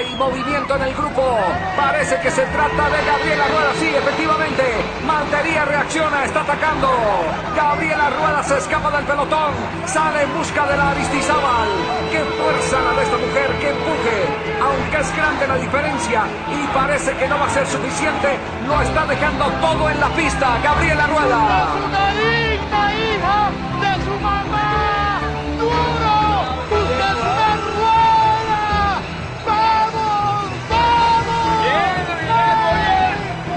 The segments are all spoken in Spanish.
Hay movimiento en el grupo. Parece que se trata de Gabriela Rueda. Sí, efectivamente. Maltería reacciona, está atacando. Gabriela Rueda se escapa del pelotón. Sale en busca de la Aristizábal. ¡Qué fuerza la de esta mujer! ¡Qué empuje! Aunque es grande la diferencia y parece que no va a ser suficiente, lo está dejando todo en la pista. Gabriela Rueda. ¡Es una digna hija de su mamá! ¡Duro! ¡Usted es una rueda! ¡Vamos! ¡Vamos! ¡Bien, Gabriela!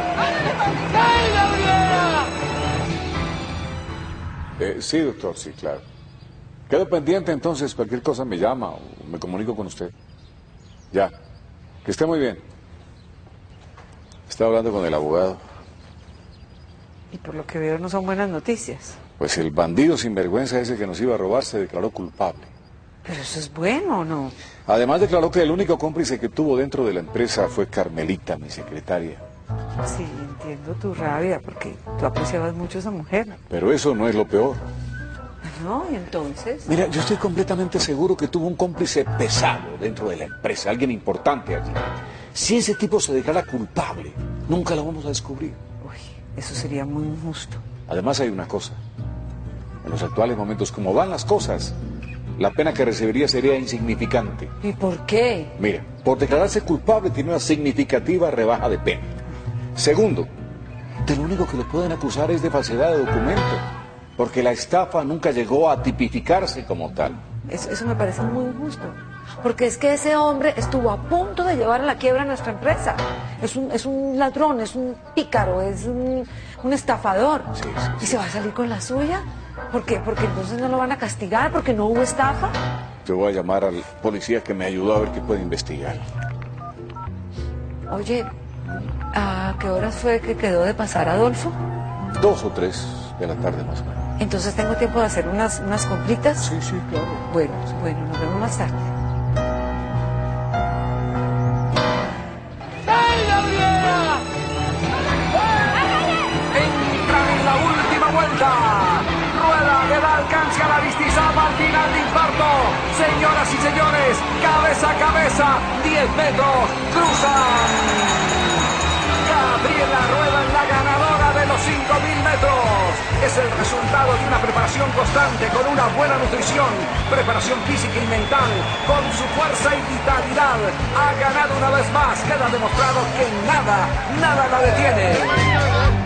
¡Bien! Sí, doctor, sí, claro. Quedo pendiente entonces, cualquier cosa me llama o me comunico con usted. Ya, que esté muy bien. Estaba hablando con el abogado. Y por lo que veo no son buenas noticias. Pues el bandido sinvergüenza ese que nos iba a robar se declaró culpable. Pero eso es bueno, ¿o no? Además declaró que el único cómplice que tuvo dentro de la empresa fue Carmelita, mi secretaria. Sí, entiendo tu rabia, porque tú apreciabas mucho a esa mujer. Pero eso no es lo peor. ¿No? ¿Y entonces? Mira, yo estoy completamente seguro que tuvo un cómplice pesado dentro de la empresa, alguien importante allí. Si ese tipo se declara culpable, nunca lo vamos a descubrir. Uy, eso sería muy injusto. Además hay una cosa. En los actuales momentos, como van las cosas, la pena que recibiría sería insignificante. ¿Y por qué? Mira, por declararse culpable tiene una significativa rebaja de pena. Segundo, de lo único que lo pueden acusar es de falsedad de documento, porque la estafa nunca llegó a tipificarse como tal. Eso me parece muy injusto. Porque es que ese hombre estuvo a punto de llevar a la quiebra a nuestra empresa. Es un ladrón, es un pícaro, es un estafador. Sí. ¿Y se va a salir con la suya? ¿Por qué? Porque entonces no lo van a castigar, porque no hubo estafa. Yo voy a llamar al policía que me ayudó a ver qué puede investigar. Oye, ¿a qué horas fue que quedó de pasar Adolfo? 2 o 3 de la tarde más o menos. Entonces tengo tiempo de hacer unas compritas. Sí, claro. Bueno, nos vemos más tarde. ¡Ay, Gabriela! Entra en la última vuelta. Rueda le da alcance a la Aristizábal al final de infarto. Señoras y señores, cabeza a cabeza, 10 metros, cruzan. Gabriela Rueda es la ganadora de los 5.000 metros. Es el resultado de una preparación constante, con una buena nutrición, preparación física y mental, con su fuerza y vitalidad. Ha ganado una vez más. Queda demostrado que nada la detiene.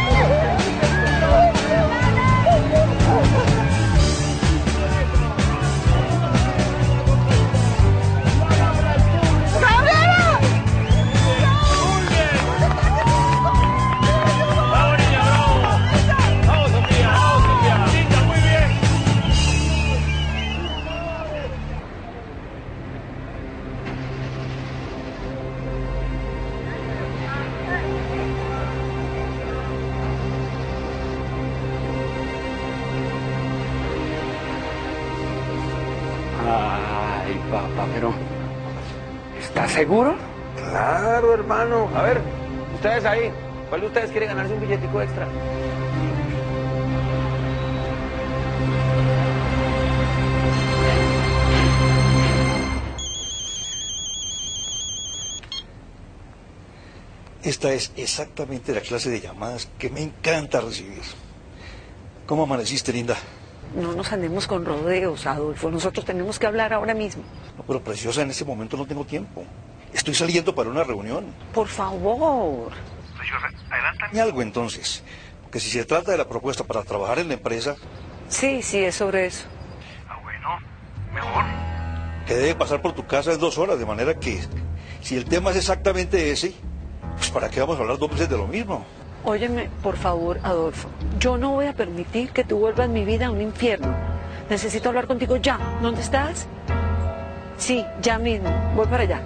Ay, papá, pero ¿estás seguro? Claro, hermano. A ver, ustedes ahí, ¿cuál de ustedes quiere ganarse un billetico extra? Esta es exactamente la clase de llamadas que me encanta recibir. ¿Cómo amaneciste, linda? No nos andemos con rodeos, Adolfo. Nosotros tenemos que hablar ahora mismo. No, pero preciosa, en este momento no tengo tiempo. Estoy saliendo para una reunión. Por favor. Preciosa, adelántame algo entonces. Porque si se trata de la propuesta para trabajar en la empresa... Sí, es sobre eso. Ah, bueno, mejor. Que debe pasar por tu casa en 2 horas, de manera que si el tema es exactamente ese, pues ¿para qué vamos a hablar 2 veces de lo mismo? Óyeme, por favor, Adolfo. Yo no voy a permitir que tú vuelvas mi vida a un infierno. Necesito hablar contigo ya. ¿Dónde estás? Sí, ya mismo. Voy para allá.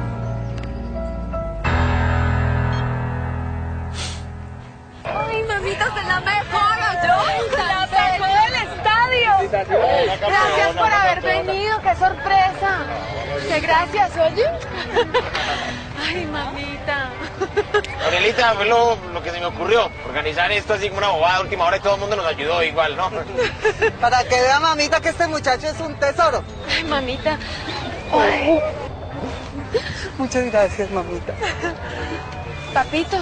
Ay, mamita, se la mejor, yo. La mejor del estadio. Gracias por haber venido, qué sorpresa. Qué gracias, oye. Ay, mamita. Gabrielita, fue lo que se me ocurrió. Organizar esto así como una bobada a última hora y todo el mundo nos ayudó igual, ¿no? Para que vea, mamita, que este muchacho es un tesoro. Ay, mamita. Muchas gracias, mamita. Papito.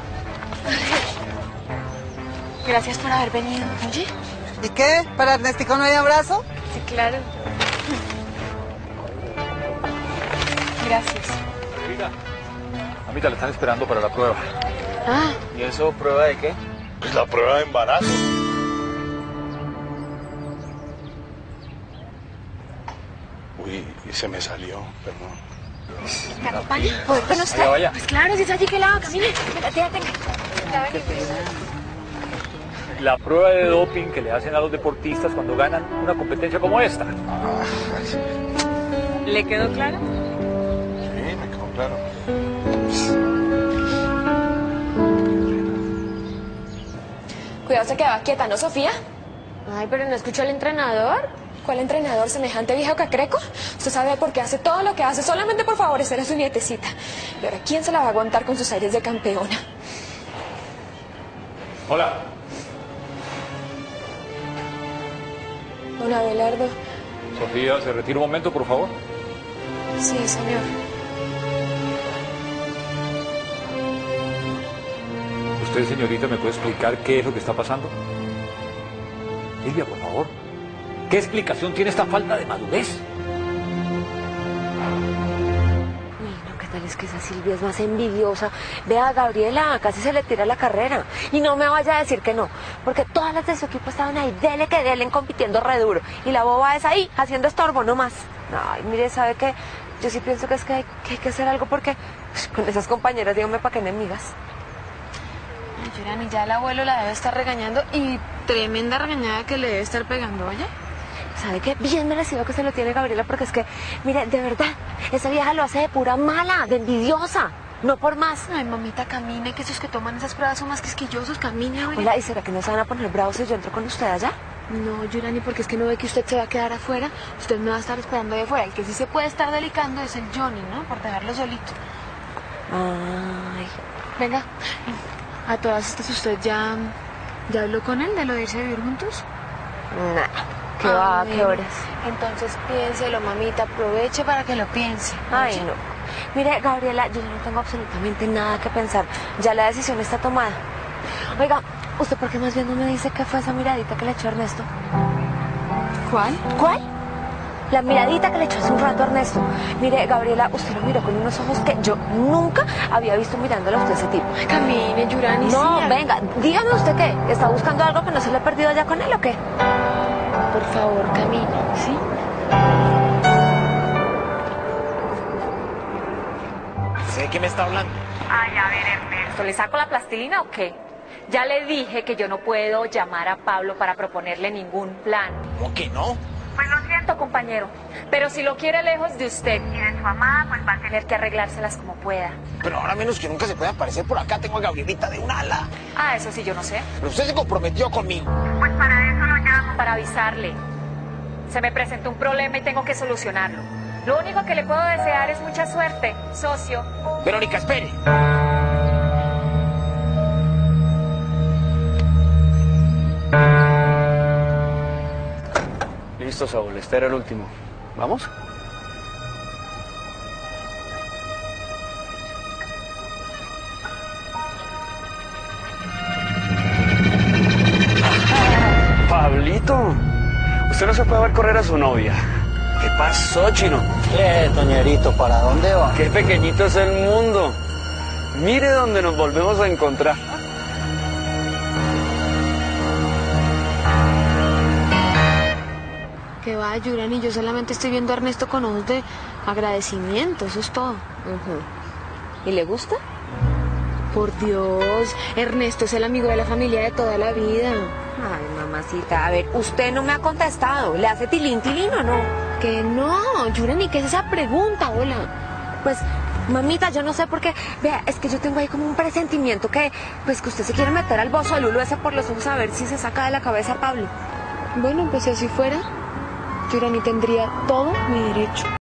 Gracias por haber venido. Oye. ¿Y qué? ¿Para Ernestico no hay abrazo? Sí, claro. Gracias. Mamita, la están esperando para la prueba. Ah. ¿Y eso prueba de qué? Pues la prueba de embarazo. Uy, y se me salió, perdón. ¿Te acompaña? ¿Puedo con usted? Vaya. Pues claro, si es allí que lado, camine. Venga, tenga. Ya ven. La prueba de doping que le hacen a los deportistas cuando ganan una competencia como esta. ¿Le quedó claro? Sí, me quedó claro. Cuidado, se quedaba quieta, ¿no, Sofía? Ay, pero ¿no escuchó al entrenador? ¿Cuál entrenador? ¿Semejante viejo cacreco? Usted sabe por qué hace todo lo que hace solamente por favorecer a su nietecita. Y ahora, ¿quién se la va a aguantar con sus aires de campeona? Hola. Don Abelardo. Sofía, ¿se retira un momento, por favor? Sí, señor. ¿Usted, señorita, me puede explicar qué es lo que está pasando? Silvia, por favor. ¿Qué explicación tiene esta falta de madurez? Uy, no, ¿qué tal es que esa Silvia es más envidiosa? Vea a Gabriela, casi se le tira la carrera. Y no me vaya a decir que no, porque todas las de su equipo estaban ahí, dele que delen, compitiendo re duro. Y la boba es ahí, haciendo estorbo nomás. Ay, mire, ¿sabe qué? Yo sí pienso que es que hay que hacer algo porque pues, con esas compañeras, dígame, ¿para qué enemigas? Yurani, ya el abuelo la debe estar regañando y tremenda regañada que le debe estar pegando, ¿oye? ¿Sabe qué? Bien merecido que se lo tiene Gabriela, porque es que, mire, de verdad, esa vieja lo hace de pura mala, de envidiosa, no por más. Ay, mamita, camine, que esos que toman esas pruebas son más quisquillosos, camine, oye. Hola, ¿y será que no se van a poner bravos si yo entro con usted allá? No, Yurani, porque es que no ve que usted se va a quedar afuera, usted me va a estar esperando ahí afuera. El que sí se puede estar delicando es el Johnny, ¿no? Por dejarlo solito. Ay. Venga, a todas estas, ¿usted ya habló con él de lo de irse a vivir juntos? Nah, ¿qué va? Bueno, ¿Qué horas? Entonces piénselo, mamita, aproveche para que lo piense. Ay, no. Mire, Gabriela, yo ya no tengo absolutamente nada que pensar. Ya la decisión está tomada. Oiga, ¿usted por qué más bien no me dice qué fue esa miradita que le echó Ernesto? ¿Cuál? ¿Cuál? La miradita que le echó hace un rato a Ernesto. Mire, Gabriela, usted lo miró con unos ojos que yo nunca había visto mirándolo a usted ese tipo. Camine, Yurani. No, sí, venga, dígame usted qué. ¿Está buscando algo que no se le ha perdido allá con él o qué? Por favor, camine, ¿sí? ¿De qué me está hablando? Ay, a ver, Ernesto, ¿le saco la plastilina o qué? Ya le dije que yo no puedo llamar a Pablo para proponerle ningún plan. ¿Cómo que no? Pues lo siento, compañero, pero si lo quiere lejos de usted y de su amada, pues va a tener que arreglárselas como pueda. Pero ahora menos que nunca se puede aparecer por acá. Tengo a Gabrielita de un ala. Ah, eso sí, yo no sé. Pero usted se comprometió conmigo. Pues para eso lo llamo. Para avisarle. Se me presentó un problema y tengo que solucionarlo. Lo único que le puedo desear es mucha suerte, socio. Verónica, espere. Listo, Saúl, este era el último. ¿Vamos? Pablito, usted no se puede ver correr a su novia. ¿Qué pasó, Chino? Toñerito, ¿para dónde va? Qué pequeñito es el mundo. Mire dónde nos volvemos a encontrar. Que va, Yurani, yo solamente estoy viendo a Ernesto con ojos de agradecimiento, eso es todo. ¿Y le gusta? Por Dios, Ernesto es el amigo de la familia de toda la vida. Ay, mamacita, a ver, usted no me ha contestado. ¿Le hace tilín o no? Que no, Yurani, ¿qué es esa pregunta, hola? Pues, mamita, yo no sé por qué. Vea, es que yo tengo ahí como un presentimiento que, pues, que usted se quiere meter al bozo de Lulo ese por los ojos a ver si se saca de la cabeza a Pablo. Bueno, pues si así fuera, Yurani tendría todo mi derecho.